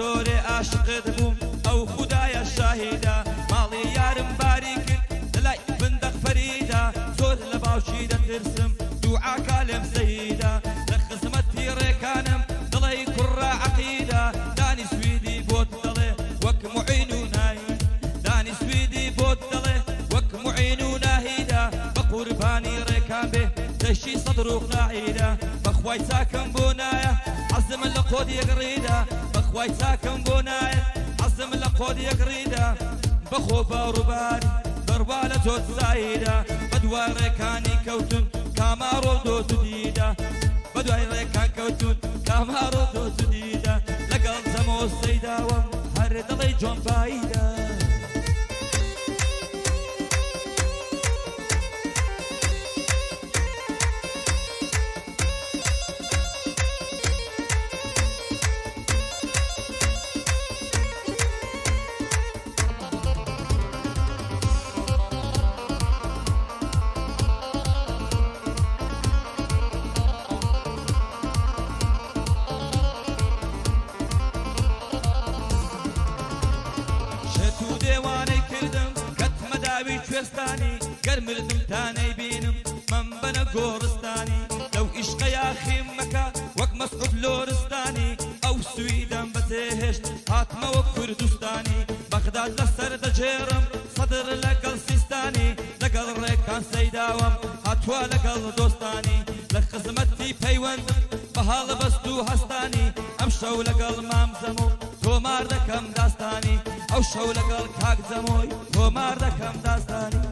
زۆرێ عاشقت بووم ئەو خودایە شاهیدا ماڵی یارم باری کرد لەلای بندەق فەریدا زۆر لە باوکی دەترسم دوعاکا لێم سەیدا لە خزمەتی ڕێکانم دڵی کوڕە عەقیدا دانی سویدی بۆت دەڵێ وەک موعین و ناهید دانی سویدی بۆت دەڵێ وەک موعین و ناهیدا بە قوربانی ڕێکان بێ دەشتی سەدر و قناعیدا بەخوای چاکەم بۆ نایە حەزم لە قۆد یەکڕیدا بەخوای چاکەم بۆ نایە حەزم لە قۆد یەکڕیدا بەخۆ باوڕووباری بەڕوا لە جۆت زایدا بەدوای ڕێکانی کەوتون کاماڕۆ دۆت و دیدا بەدوای ڕێکان کەوتون کاماڕۆ دۆت و دیدا لەگەڵ جەمۆستەیداوەم هەر دڵی جۆن بایدا کوێستانی گەر مردم تا نەیبینم من بەنە گۆڕستانی لەو عیشقە یاخیم مەکە وەک مەسعود لۆرستانی ئەو سویدەم بەجێهێشت هاتمەوە کوردستانی بەغداد لەسەر دەجێڕم سەدر لەگەڵ سیستانی لەگەڵ ڕێکان سەیداوەم هاتووە لەگەڵ دۆستانی لە خزمەتی پەیوەندم بە هەڵبەست و هەستانی ئەم شەو لەگەڵ مام زەمۆ تۆمار دەکەم داستانی ئەو شەو لەگەڵ کاک جەمۆی تۆمار دەکەم داستانی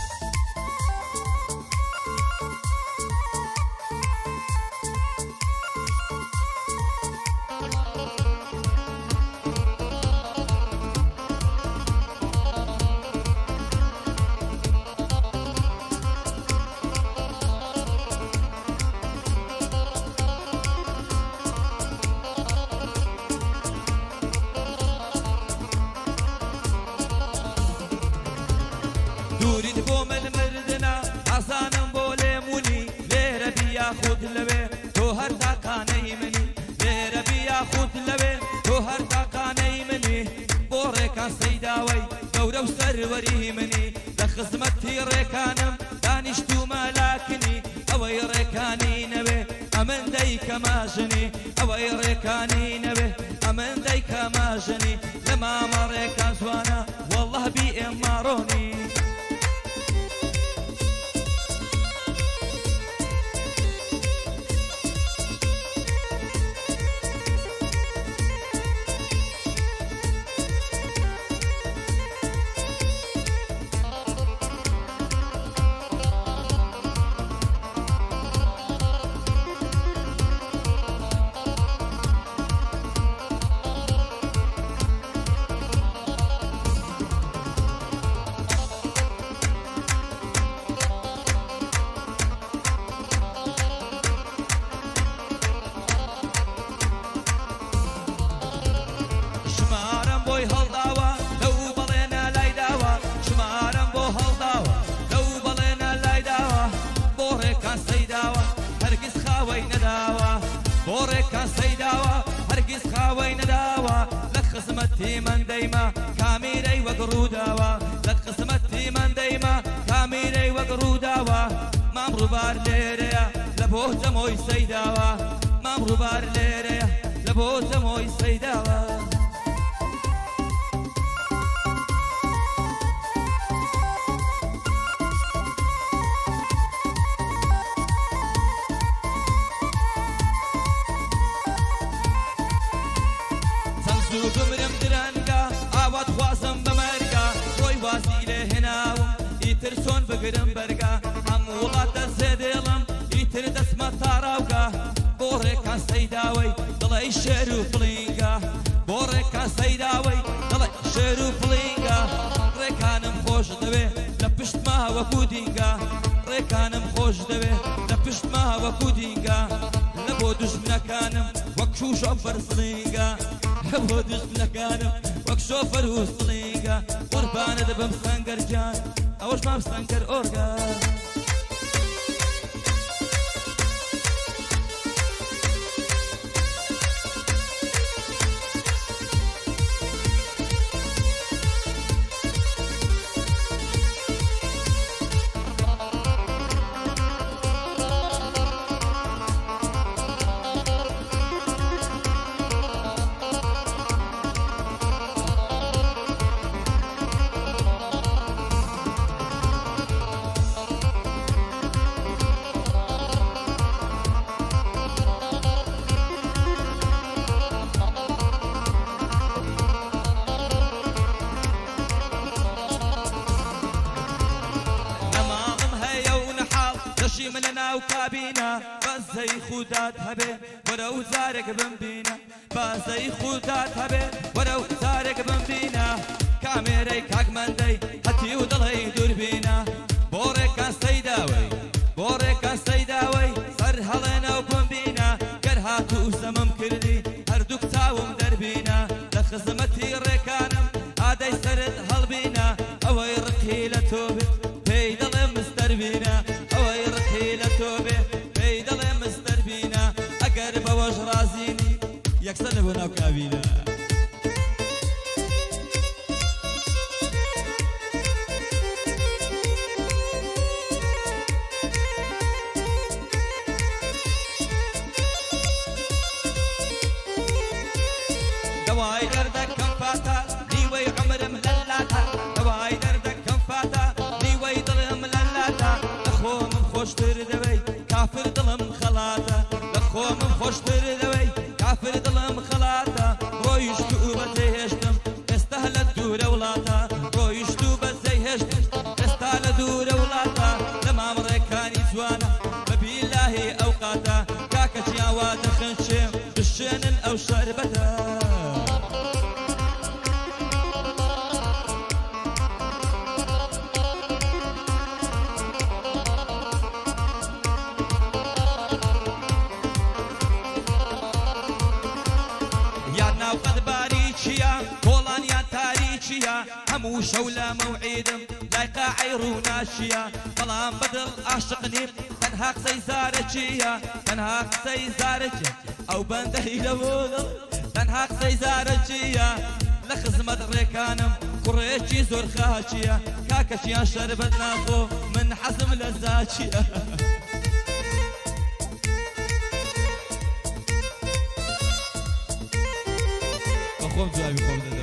دوورید بۆ من مردنا ئاسانم بۆ لێمونی لێرە بیا خود لەوێ تۆ هەر تاقانەی منی لێرە بیا خود لەوێ تۆ هەر تاقانەی منی بۆ ڕێکان سەیداوەی گەورە و سەروەری منی لە خزمەتی ڕێکانم دانیشتومە لاکنی ئەوەی ڕێکانی نەوێ ئەمن دەیکە ماژنی ئەوەی ڕێکانی نەوێ ئەمن دەیکە ماژنی لە مامە ڕێکان جوانە وەڵڵە بی ئێماڕۆنی بۆڕێکان سەیداوە هەرگیز خاوەی نەداوە لە خزمەتی من دەیما کامیرەی وەک ڕووداوە لە خزمەتی من دەیما کامیرەی وەک ڕووداوە مام ڕووبار لێرەیە لە بۆ جەمۆی سەیداوە مام ڕووبار لێرەیە لە بۆ جەمۆی سەیداوە بمرم درەنگە ئاوات خوازم بەمەرگە ڕۆی وازی لێ هێناوم ئیتر چۆن بگرم بەرگە هەموو وڵاتە زێدێڵم ئیتر دەسمە تاڕاوگە بۆ ڕێکان سەیداوەی دڵی شێر و فڵینگە بۆ ڕێکان سەیداوەی دڵی شێر و فڵینگە ڕێکانم خۆش دەوێ لە پشتما وەکو دینگە ڕێکانم خۆش دەوێ لە پشتما وەکو دینگە لە بۆ دوژمنەکانم وەک شوشەفەر سڵینگە بۆ دوژمنەکانم وەک شۆفەر و سڵینگە قوربانە دەبم سەنگەرجان ئەوەش مام سەنگەر ئۆرگە دەشی من لە ناو کابینە بەزەی خودات هەبێ وەرە و زارێک بمبینە بەزەی خودات هەبێ وەرە و زارێک بمبینە کامێرەی کاکمەندەی هەتی و دڵی دووربینە بۆ ڕێکان سەیداوەی بۆ ڕێکان سەیداوەی سەر هەڵێنە و بمبینە گەر هاتوو سەمم کردی هەردووک چاوم دەربینە لە خزمەتی ڕێکانم ئادەی سەرت هەڵبینە ئەوەی ڕقی لە تۆ بێ پێی دەڵێ مستەربینە ئەوەی ڕقی لە تۆ بێ پێی دەڵێ مستەربینە ئەگەر بەوەش ڕازینی یەکسەر لەبۆ ناو کابینە دواي دردك كم فاتا نيوي عمرم للاتا دواي دردك كم فاتا نيوي ظلم للاتا لخو من خوش تردوي كافر ظلم خلاتا لخو من خوش تردوي كافر ظلم خلاتا رويش توبة زيهشتم استهلت دور ولاتا رويش توبة زيهشتم استهلت دور ولاتا لما مريكاني جوانا ببيلاهي اوقاتا كاكا جياوا دخنشم بالشنن او شربتا وقد باريشيا كولان يا تاريشيا همو شولة موعدم لايقا عيرو ناشيا طلام بدل عاشقني تنهاق سيزارتشيا تنهاق سيزارتشيا او بندهي لبودل تنهاق سيزارتشيا لخزمة ريكانم قريشي زور خاشيا كاكشيا شربت ناخو من حزم لزاتشيا خوب جوابی خوب داده